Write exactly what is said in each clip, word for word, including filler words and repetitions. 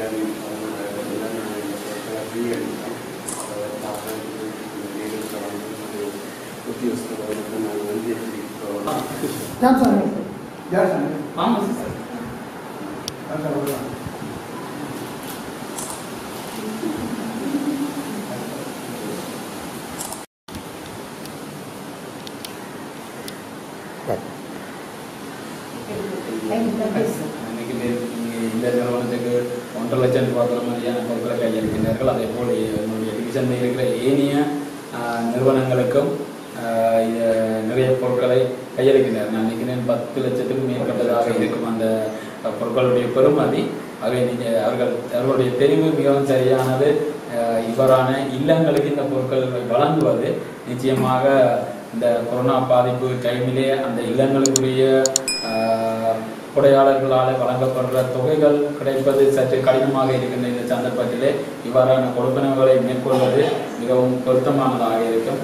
இந்த நிறுவனத்துக்கு ஒன்றரை லட்சம் ரூபாய் மாதிரியான பொருட்களை கையளிக்கின்றார்கள். அதே போல் என்னுடைய டிவிஷனில் இருக்கிற ஏனைய நிறுவனங்களுக்கும் நிறைய பொருட்களை கையளிக்கின்றனர். நான் நினைக்கிறேன் பத்து லட்சத்துக்கும் மேற்பட்டதாக இருக்கும் அந்த பொருட்களுடைய பெறுமதி. அவை நீங்கள் அவர்கள் அவர்களுடைய தெரிவு மிகவும் சரியானது. இவ்வாறான இல்லங்களுக்கு இந்த பொருட்களை வழங்குவது நிச்சயமாக இந்த கொரோனா பாதிப்பு டைமிலே அந்த இல்லங்களுக்குரிய கொடையாளர்களால் வழங்கப்படுற தொகைகள் கிடைப்பது சற்று கடினமாக இருக்கின்ற இந்த சந்தர்ப்பத்திலே இவ்வாறான கொடுப்பனவுகளை மேற்கொள்வது மிகவும் பொருத்தமானதாக இருக்கும்.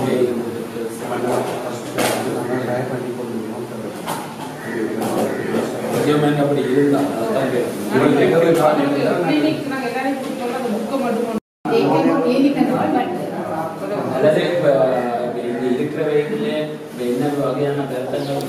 அப்படி இருந்தால் அல்லது இப்போ இருக்கிறவைகளே என்ன வகையான கருத்தங்கள்